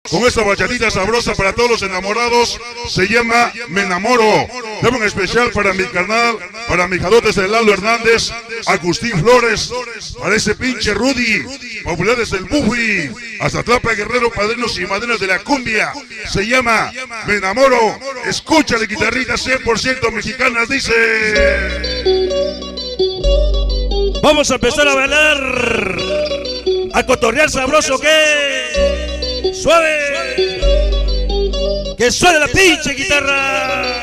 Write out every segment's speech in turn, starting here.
con esta bachatita sabrosa para todos los enamorados. Se llama Me Enamoro. Debo en especial para mi carnal, para mi jadotes de Lalo Hernández, Agustín Flores, para ese pinche Rudy, populares del Buffy, hasta Tlapa Guerrero, padrinos y madrinas de la cumbia. Se llama Me Enamoro. Escúchale, guitarrita 100% mexicanas, dice. Vamos a empezar a bailar, a cotorrear sabroso, que suave, que suene la pinche guitarra.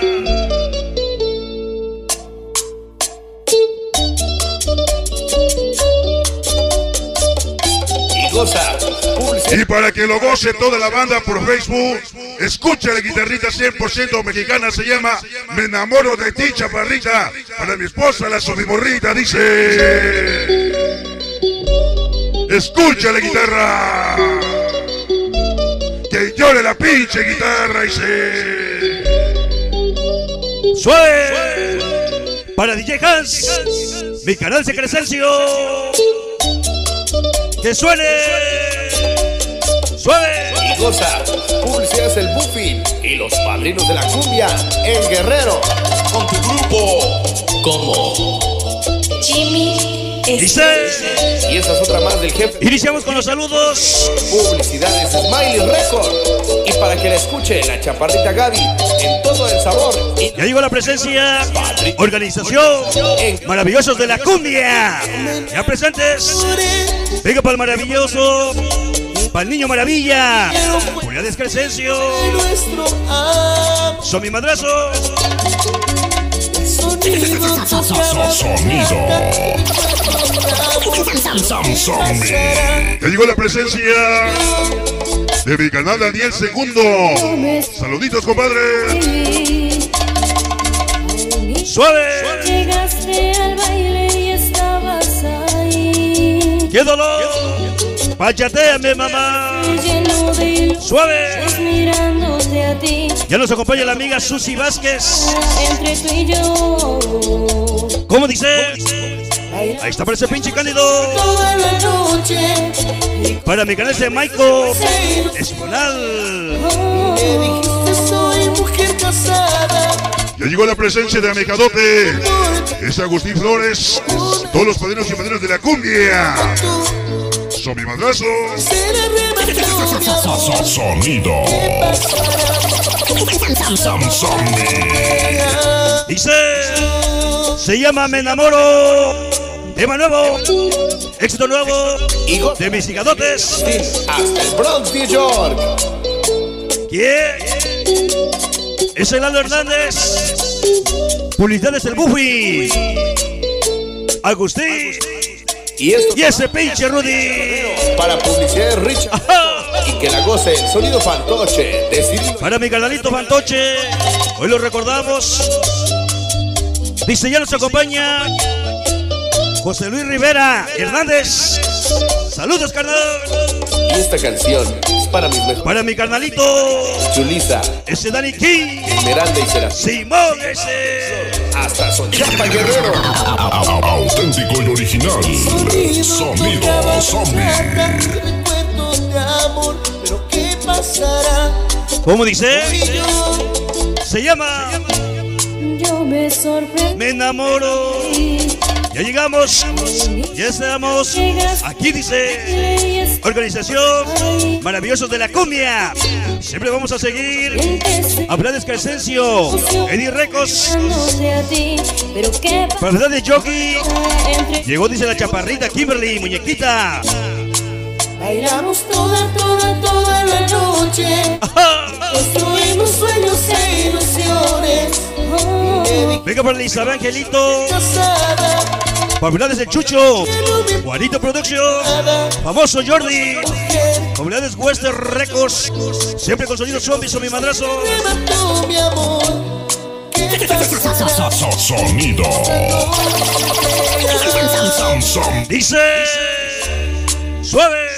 Y goza. Y para que lo goce toda la banda por Facebook, escucha la guitarrita 100% mexicana, se llama Me Enamoro de ti, chaparrita. Para mi esposa, la sobimorrita, dice. Escucha la guitarra. Que llore la pinche guitarra, dice. Suave. Para DJ Hans, mi canal de Crescencio. Que suene. Suave. Y goza. Publicidades el Buffy y los padrinos de la cumbia en Guerrero. Con tu grupo como Jimmy Dice. Y esta es otra más del jefe. Iniciamos con los saludos. Publicidades Smiley Record. Y para que la escuche la chaparrita Gaby en todo el sabor. Ya llegó la presencia. Organización Maravillosos de la Cumbia. Ya presentes. Venga para el maravilloso, para el niño maravilla. Unidades Crescencio. Son mi madrazo. Sonido. Ya llegó la presencia de mi canal Daniel Segundo. Saluditos, compadre. Suave. Llegaste al baile y estabas ahí. ¡Qué dolor! Pachateame, mamá. Lleno de ilusiones Suave. mirándote a ti. Ya nos acompaña la amiga Susi Vázquez. Entre tú y yo. ¿Cómo dice? Ahí está para ese pinche cándido. Toda la noche. Para mi canal de Michael Esponal. Me dijiste soy mujer casada. Ya llegó la presencia de Amejadote. Es Agustín Flores. Todos los padrinos y madrinas de la cumbia. Son mi madrazo. Sonido. Dice. Se llama Me Enamoro. Tema nuevo. Éxito nuevo. De mis higadotes. Hasta el Bronx, New York. ¿Quién? Es el Lalo Hernández. Publicidades del Buffy. Agustín. Y ese pinche Rudy. Para publicidad Richard. Ajá. Y que la goce el sonido fantoche de Cirilo. Para mi carnalito Fantoche. Hoy lo recordamos. Dice, ya nos acompaña José Luis Rivera Hernández. Saludos, carnal. Y esta canción es para mis mejores. Para mi carnalito Chulisa, ese Danny King. Esmeralda y Serafín. Simón ese. Hasta Sonchapa Guerrero. Auténtico y original. Sonido zombie. ¿Cómo dice? Se llama Yo me sorprendí. Me Enamoro. Ya llegamos. Ya estamos. Aquí dice Organización Maravillosos de la Cumbia. Siempre vamos a seguir. Hablar de Crescencio, Eddie Records. Para verdad de Jockey. Llegó, dice la chaparrita Kimberly, muñequita. Bailamos toda la noche. Ajá. Construimos sueños e ilusiones. Venga para Elizabeth Angelito. Familiares del Chucho, Juanito Production, famoso Jordi, familiares Western Records, siempre con sonido zombies o mi madrazo. Sonido. Dice, suave,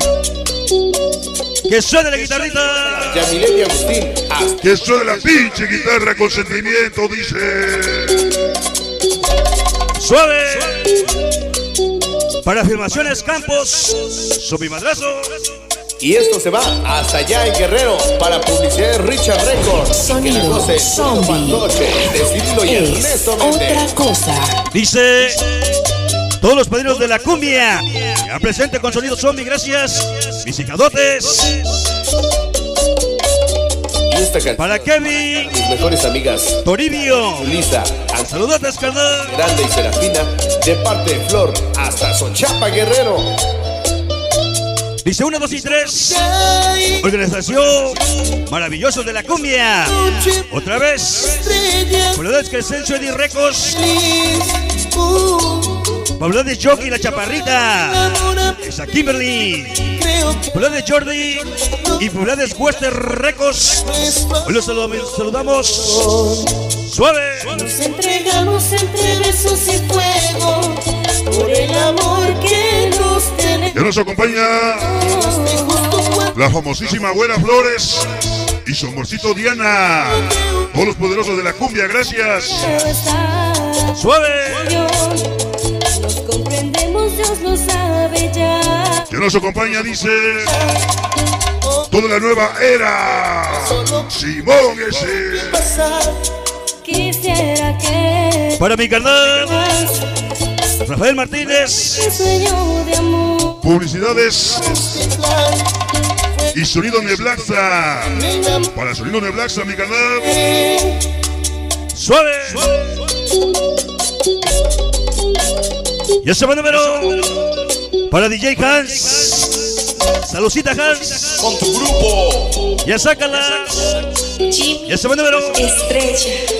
que suene la guitarrita. Yamilet y Agustín. Que suene la pinche guitarra con sentimiento, dice. Suave. Para afirmaciones Campos, su mi madrazo. Y esto se va hasta allá en Guerrero para publicidad de Richard Records. Sonido Zombie de Cirilo y es Ernesto Méndez. otra cosa. Dice todos los padrinos de la cumbia ya presente con Sonido Zombie, gracias mis hijadotes. Y esta canción Para Kevin, mis mejores amigas Toribio, Lisa, saludotes carnal. Grande y Serafina, de parte de Flor hasta Sochapa, Guerrero. Dice 1, 2 y 3. Organización Maravillosos de la Cumbia. Otra vez. Pobladores Crescencio Eddie Records. Pobladores Jockey La Chaparrita. Esa Kimberly. Pobladores Jordi. Y Pobladores Western Records. Hoy los saludamos. Suave. Nos entregamos entre besos y fuego por el amor que nos tenemos. Ya nos acompaña la famosísima Güera Flores y su amorcito Diana. Todos los poderosos de la cumbia, gracias. Suave. Nos comprendemos, Dios lo sabe ya. Ya nos acompaña, dice, toda la nueva era. Simón ese. Quisiera que Para mi carnal Rafael Martínez. un sueño de amor Publicidades y sonido Neblaxa. Para sonido Neblaxa, mi canal. Suave. Y ese buen número para DJ Hans. Saludcita Hans. Con tu grupo. Ya sácala. Y ese buen número Estrella.